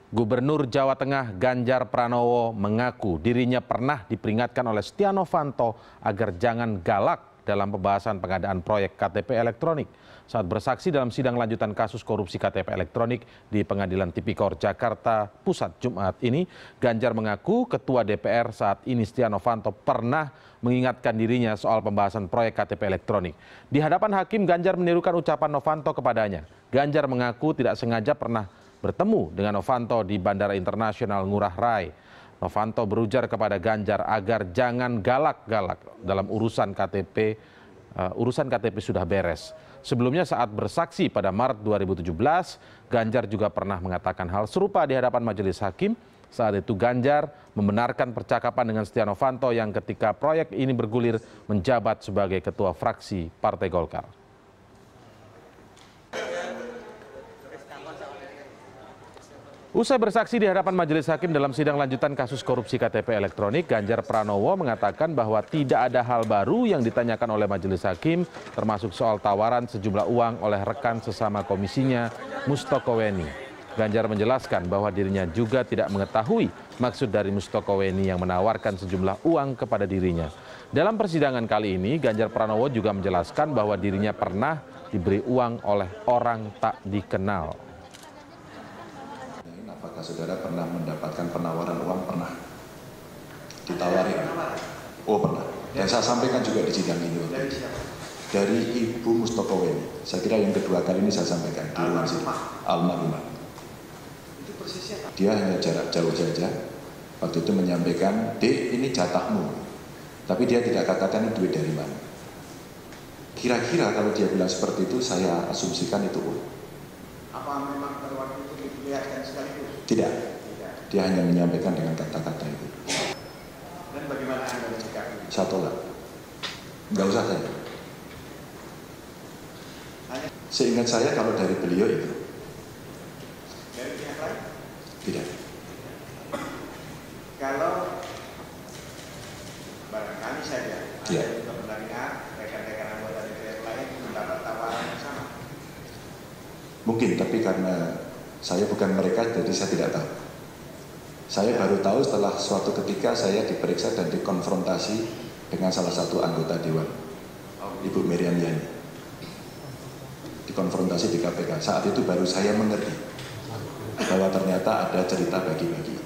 Gubernur Jawa Tengah Ganjar Pranowo mengaku dirinya pernah diperingatkan oleh Setia Novanto agar jangan galak dalam pembahasan pengadaan proyek KTP elektronik. Saat bersaksi dalam sidang lanjutan kasus korupsi KTP elektronik di Pengadilan Tipikor Jakarta Pusat Jumat ini, Ganjar mengaku Ketua DPR saat ini Setia Novanto pernah mengingatkan dirinya soal pembahasan proyek KTP elektronik. Di hadapan hakim, Ganjar menirukan ucapan Novanto kepadanya. Ganjar mengaku tidak sengaja pernah bertemu dengan Novanto di Bandara Internasional Ngurah Rai. Novanto berujar kepada Ganjar agar jangan galak-galak dalam urusan KTP. Urusan KTP sudah beres. Sebelumnya saat bersaksi pada Maret 2017, Ganjar juga pernah mengatakan hal serupa di hadapan majelis hakim. Saat itu Ganjar membenarkan percakapan dengan Setia Novanto yang ketika proyek ini bergulir menjabat sebagai ketua fraksi Partai Golkar. Usai bersaksi di hadapan majelis hakim dalam sidang lanjutan kasus korupsi KTP elektronik, Ganjar Pranowo mengatakan bahwa tidak ada hal baru yang ditanyakan oleh majelis hakim, termasuk soal tawaran sejumlah uang oleh rekan sesama komisinya, Mustoko Weni. Ganjar menjelaskan bahwa dirinya juga tidak mengetahui maksud dari Mustoko Weni yang menawarkan sejumlah uang kepada dirinya. Dalam persidangan kali ini, Ganjar Pranowo juga menjelaskan bahwa dirinya pernah diberi uang oleh orang tak dikenal. Apakah saudara pernah mendapatkan penawaran uang? Pernah ditawari? Oh pernah. Dan saya sampaikan juga di sidang ini. Dari Ibu Mustoko Weni. Saya kira yang kedua kali ini saya sampaikan di ruang sidang. Almarhumah. Dia hanya jarak jauh saja. Waktu itu menyampaikan, "Dek, ini jatahmu." Tapi dia tidak katakan duit dari mana. Kira-kira kalau dia bilang seperti itu, saya asumsikan itu uang. Apa memang pada waktu itu diperlihatkan sekaligus? Tidak. Dia hanya menyampaikan dengan kata-kata itu. Dan bagaimana Anda menyikapi? Saya tolak. Nggak usah saya. Seingat saya kalau dari beliau itu. Dari pihak lain? Tidak. Kalau barangkali saja Ya. Anda juga mendengar rekan-rekan anggota DPR lain mendapat tawaran yang sama. Mungkin, tapi karena saya bukan mereka, jadi saya tidak tahu. Saya baru tahu setelah suatu ketika saya diperiksa dan dikonfrontasi dengan salah satu anggota Dewan, Ibu Miriam Yani. Dikonfrontasi di KPK. Saat itu baru saya mengerti bahwa ternyata ada cerita bagi-bagi.